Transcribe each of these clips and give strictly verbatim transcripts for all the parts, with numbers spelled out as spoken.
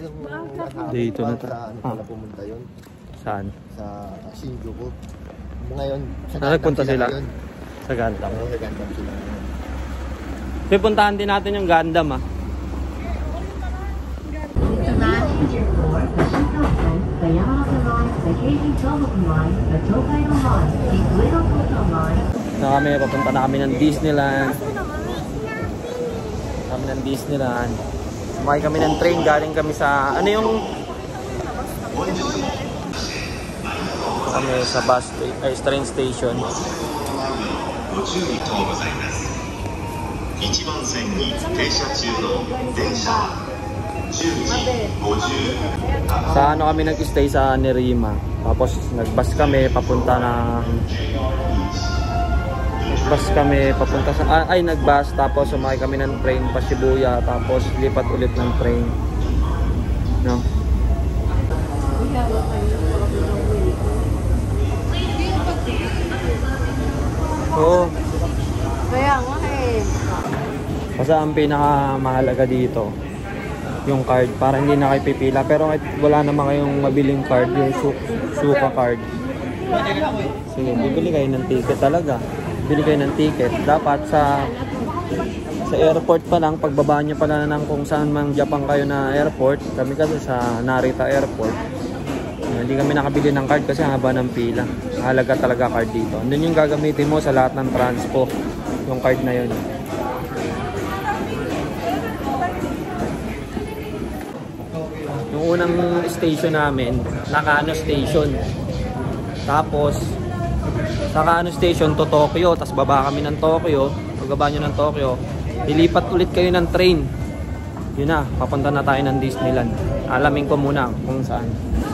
Dito na tayo. Saan pala pumunta yun? Saan? Sa Shinjuku. Ngayon, sa Gundam nagpunta sila? Ngayon. Sa Gundam. Oo, sa Gundam sila ngayon. Pipuntahan din natin yung Gundam ah. Na kami, papunta na kami ng Disneyland. Kami ng Disneyland. Sumakay kami ng train, galing kami sa, ano yung kami sa bus, ay train station. Sa ano kami nag-stay sa Nerima. Tapos nag-bus kami papunta ng bus kami papunta sa ay nag-bus tapos sumakay kami ng train pa Shibuya tapos lipat ulit ng train. No. Oo. Kaya nga eh. Kasi ang pinakamahalaga dito yung card para hindi na kayo pipila pero wala naman kayong mabiling card yung su suka card. Sige, bibili kayo ng ticket talaga. Bili kayo ng ticket. Dapat sa sa airport pa lang, pagbaba nyo pala ng kung saan mang Japan kayo na airport. Kami kasi sa Narita Airport. Hindi kami nakabili ng card kasi haba ng pila. Mahalaga talaga card dito. Andun yung gagamitin mo sa lahat ng transpo. Yung card na yun. Yung unang station namin, Nakano Station. Tapos sa Nakano Station to Tokyo, tapos baba kami ng Tokyo. Pagbaba nyo ng Tokyo, ilipat ulit kayo ng train. Yun na, papunta na tayo ng Disneyland. Alamin ko muna kung saan.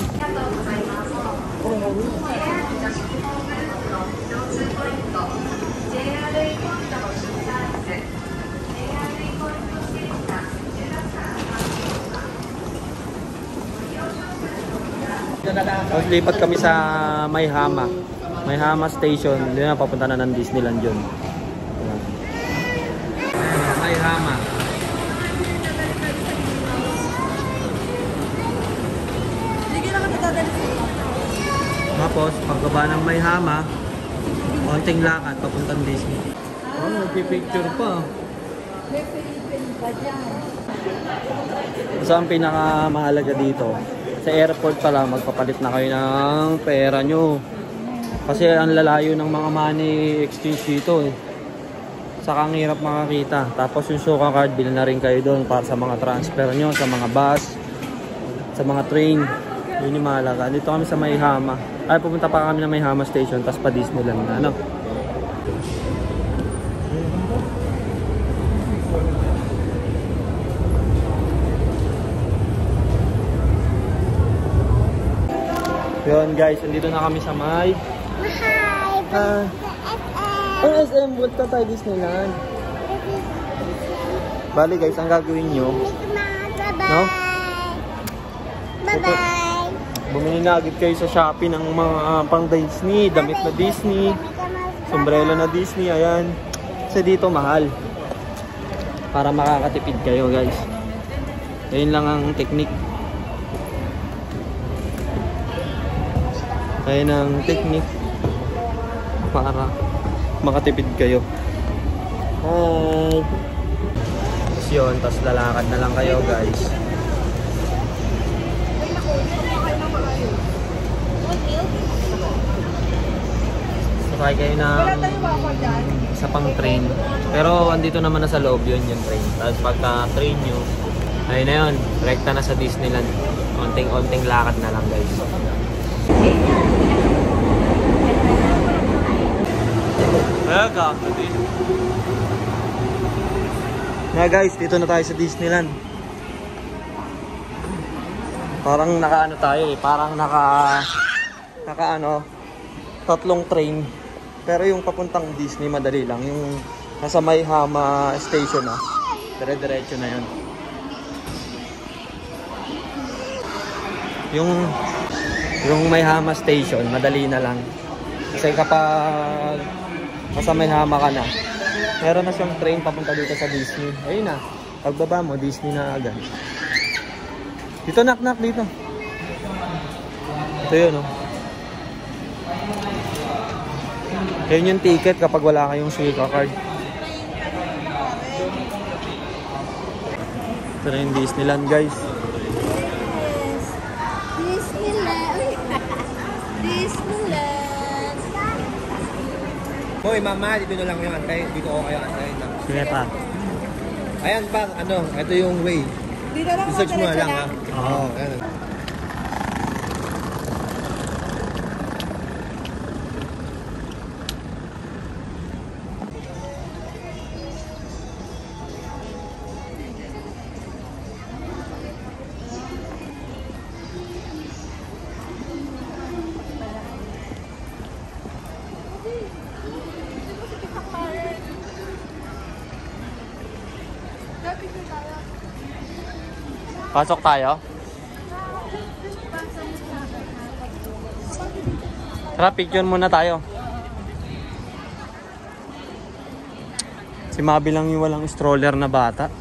Tapos lipat kami sa Maihama. Maihama Station. Doon na, papunta na ng Disneyland yun. Maihama. Tapos, pagbaba ng Maihama, konting lakad, papuntang Disney. Oh, nagpipicture pa. So, ang pinakamahalaga dito, sa airport pa lang, magpapalit na kayo ng pera nyo. Kasi ang lalayo ng mga money exchange dito eh. Saka ang hirap makakita. Tapos yung Suka card, bilhin na rin kayo doon para sa mga transfer nyo, sa mga bus, sa mga train. Yun yung mahalaga. Dito kami sa Maihama. Ay, pupunta pa kami ng Maihama Station, tapos pa Disneyland na, ano? Yun guys, andito na kami sa may Hi! Uh, ang S M, buat ka tayo Disneyland. Bali guys, ang gagawin nyo, Bye-bye! no? Bye-bye! Bumili na agad kayo sa Shopee ng mga uh, pang Disney, damit na Disney, sombrero na Disney, ayan. Kasi dito mahal. Para makakatipid kayo guys. Ayun lang ang technique. Ayun ang technique para makatipid kayo. Hi! Tapos yun, tapos lalakad na lang kayo guys. Sakay kayo ng isa pang train. Pero andito naman na sa loob yun yung train. Tapos pagka train nyo, ayun na yun, rekta na sa Disneyland. Onting-onting lakad na lang guys. Aga, na guys, dito na tayo sa Disneyland. Parang naka ano tayo eh, parang naka naka ano, tatlong train. Pero yung papuntang Disney madali lang, yung nasa Maihama Station na. Dire-diretso na yun. Yung yung Maihama Station, madali na lang. Kasi kapag nasa Maihama ka na, meron na siyang train papunta dito sa Disney. Ayun na, pagbaba mo, Disney na agad. Dito, knock, knock, dito. Ito yun, oh. Yan yung ticket kapag wala kayong Suica card. Ito na yung Disneyland, guys. Yes. Disneyland. Disneyland. Hoy, mama, dito na lang yung antay. Dito ako kayo antay. Sige pa. Ayan pa, ano, ito yung way. Dito lang ako Research mo na lang, ha? Oo. Oo, ayan. Pasok tayo. Tara, picture muna tayo. Si Mabi lang yung walang stroller na bata.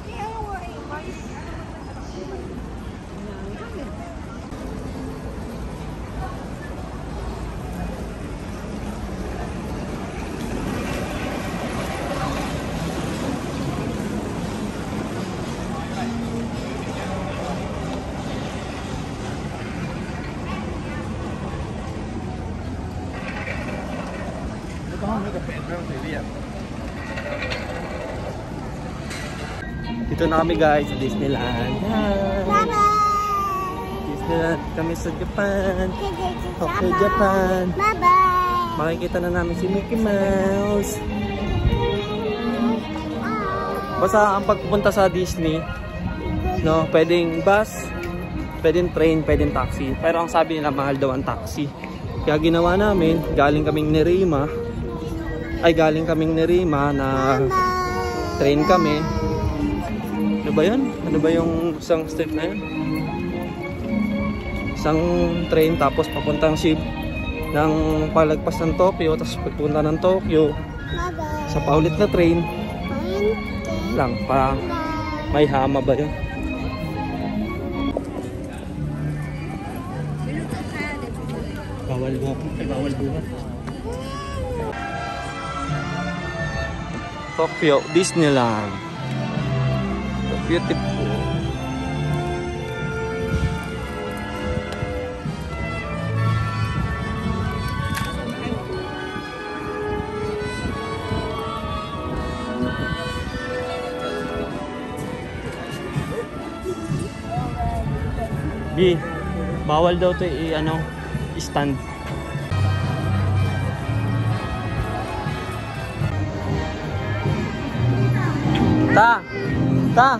Dito na kami guys sa Disneyland. Bye-bye. Disneyland kami sa Japan. Okay, Japan. Bye-bye. Makikita na namin si Mickey Mouse. Basta ang pagpunta sa Disney, no, pwedeng bus, pwedeng train, pwedeng taxi. Pero ang sabi nila mahal daw ang taxi. Kaya ginawa namin, galing kaming Nerima. Ay, galing kaming Nerima na train kami. Ano ba yun? Ano ba yung isang step na yun? Isang train tapos papuntang ship ng palagpas ng Tokyo, tapos papunta ng Tokyo Bye-bye. sa paulit na train lang pa may hama ba yun? Bawal mo. Ay, bawal buhat. Tokyo Disneyland. Beautiful. Bi, bawal daw to i ano, stand. Ta. Ta.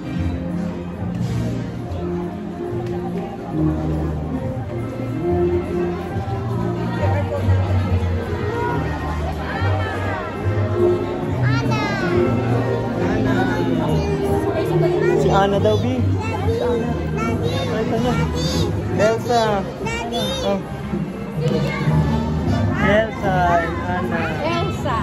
Si Ana daw, Bi. Elsa. Oh. Elsa and Ana. Elsa.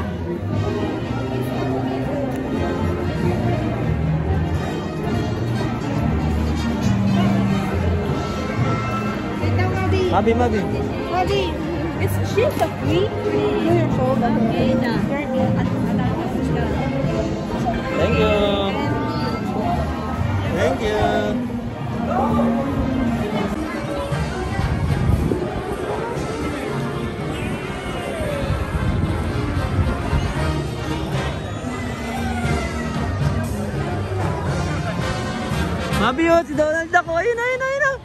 Mabi, Mabi. Mabi, is she the queen? Do your shoulder. Thank you. Thank you. Mabi, oh, si Donald ako. Ayun, ayun, ayun. ayun.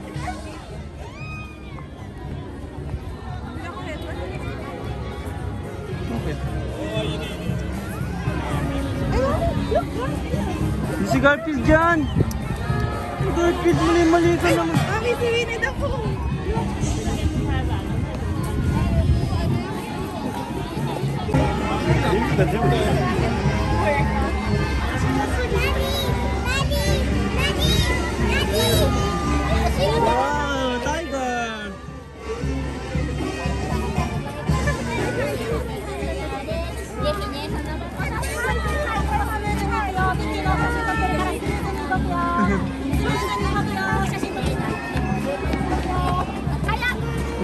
Si Garfield dyan! Si Garfield, mali-mali ka naman. Mami, si Winnie ako. Wow, tiger!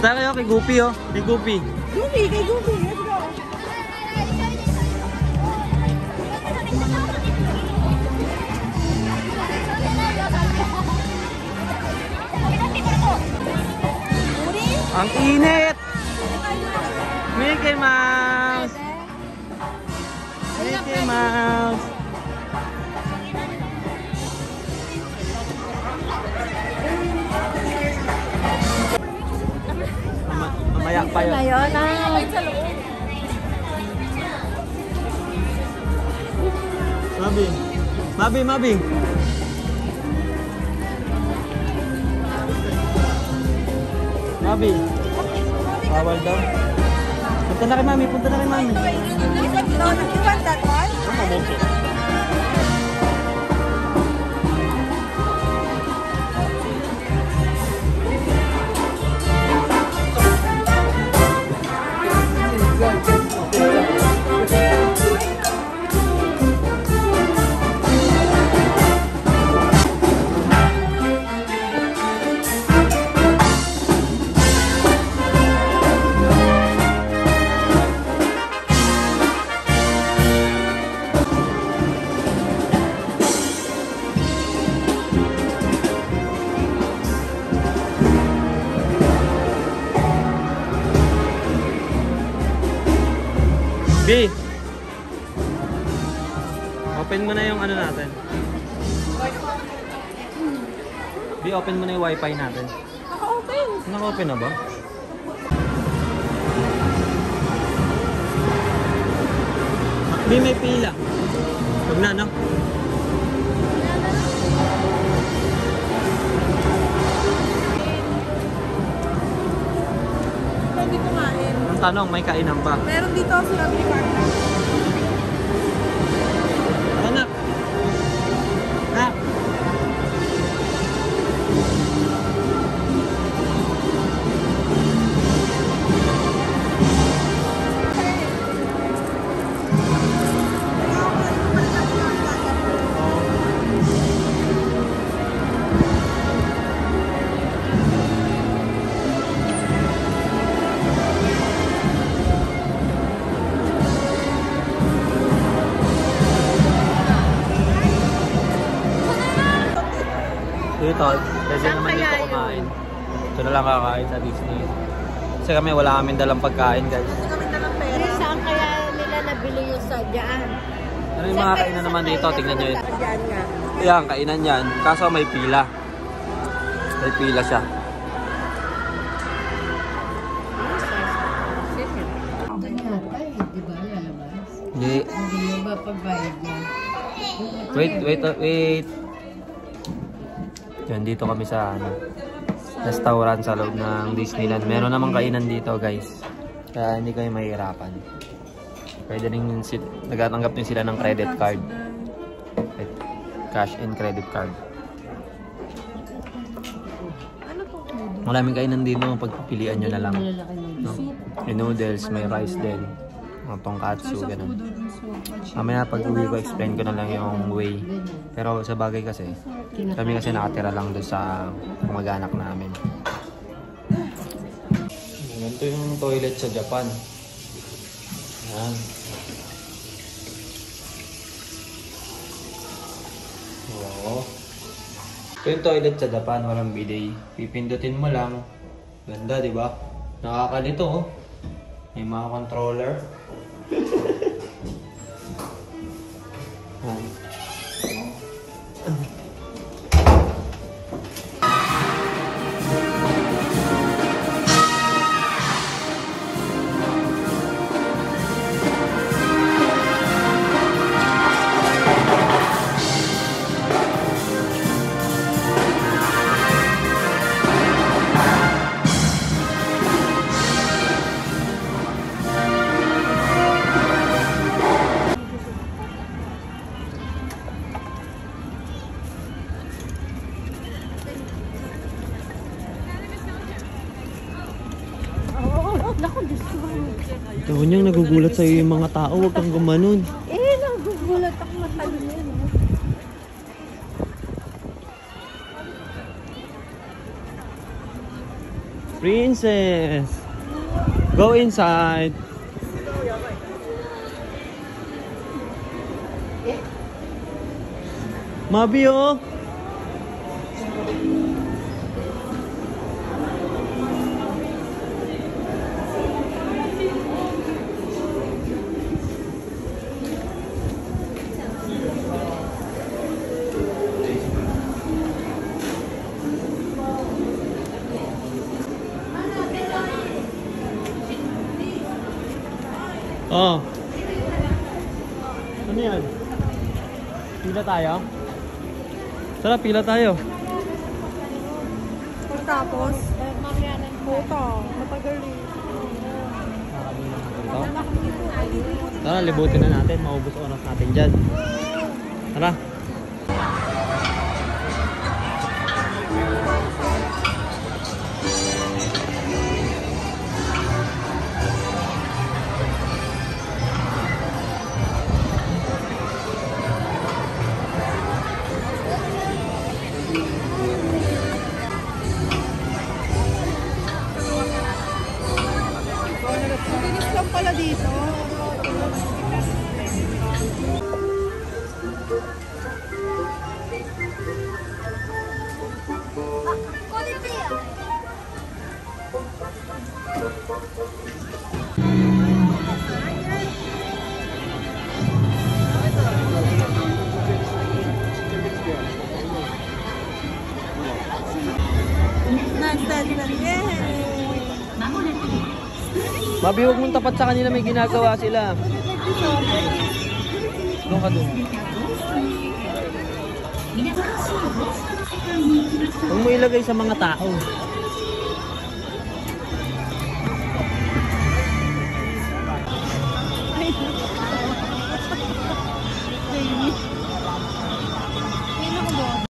Saan kayo? Kay Goofy oh. Kay Goofy. Goofy, kay Goofy. Let's go. Ang init! Mickey Mouse! Mickey Mouse! Mama, mamaya pa yun. Ayun, ah. Mabi! Mabi, Mabi! Mabi! Bawal daw. Punta na kay Mami, punta na kay Mami. No, you want that one? B! Open mo na yung ano natin. B, open mo na yung wifi natin. Naka-open. Naka-open na ba? B, may pila. Huwag na, no? Pwede kumain. Ang tanong, may kainan pa. Meron dito ako sinabi ni Carla. Anak! Anak! Dito, kasi naman dito kumain. Ito na lang kakain sa Disney. Kasi kami wala kaming dalang pagkain, guys. Hindi kami dalang pera. Saan kaya nila nabili yung sadyaan? Ano yung mga kainan naman dito? Tingnan nyo ito. Diyan nga. Ayan, kainan yan. Kaso may pila. May pila siya. Doon yata eh, di ba lalabas? Hindi. Hindi yung ba pagbayad niya? Wait, wait, wait. Yan, dito kami sa ano, restaurant sa loob ng Disneyland. Meron namang kainan dito, guys. Kaya hindi kayo mahihirapan. Pwede rin yung sit, nagatanggap din sila ng credit card. Cash and credit card. Maraming kainan dito, pagpipilian nyo na lang. Malalaki na No? May noodles, may rice din. Mga tongkatsu, ganun. Mamaya pag uwi ko, explain ko na lang yung way. Pero sa bagay kasi, kami kasi nakatira lang doon sa mag-anak namin. Ganito yung toilet sa Japan. Yan. Oo. Ito yung toilet sa Japan, walang bidet. Pipindutin mo lang. Ganda, di ba? Nakakalito, oh. May mga controller. Yan. Tawag niyang nagugulat sa'yo yung mga tao, huwag kang gumanon. Eh, nagugulat ako matalino yun. Princess. Go inside. Mabi oh. Oh. Ano yan? Pila tayo? Tara, pila tayo. Pagkatapos, mamaya ng puto. Matagal eh. Tara, libutin na natin. Maubos oras natin dyan. Tara. Bilis lang pala dito. Mabi, huwag mong tapat sa kanila, may ginagawa sila. Doon ka doon. Huwag mo ilagay sa mga tao.